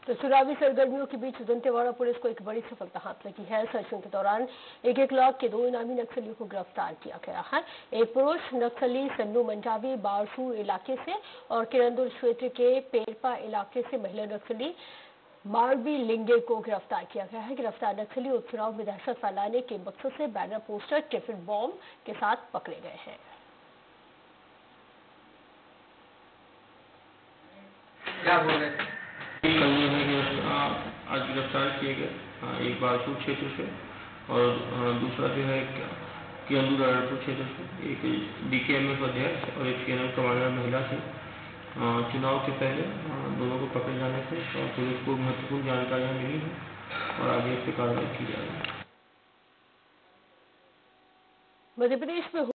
तो चुनावी सरगर्मियों के बीच दंतेवाड़ा पुलिस को एक बड़ी सफलता हाथ लगी है। सर्चिंग के दौरान 1-1 लाख के 2 इनामी नक्सलियों को गिरफ्तार किया गया है। एक पुरुष नक्सली सन्नू मंजावी बारसू इलाके से और किरंदुल क्षेत्र के पेरपा इलाके से महिला नक्सली मारवी लिंगे को गिरफ्तार किया गया है। गिरफ्तार नक्सली उपचुनाव में दहशत फैलाने के मकसद से बैनर पोस्टर टिफिन बॉम्ब के साथ पकड़े गए हैं। क्या बोल रहे थे? आज गिरफ्तार किए गए एक बारसूर क्षेत्र से और दूसरा जो है किरंदुल क्षेत्र से एक DKMF अध्यक्ष और एक CNF कमांडर महिला थी। चुनाव के पहले दोनों को पकड़े जाने से और पुलिस को महत्वपूर्ण जानकारियां मिली हैं और आगे इस पर कार्रवाई की जा रही है। मध्य प्रदेश में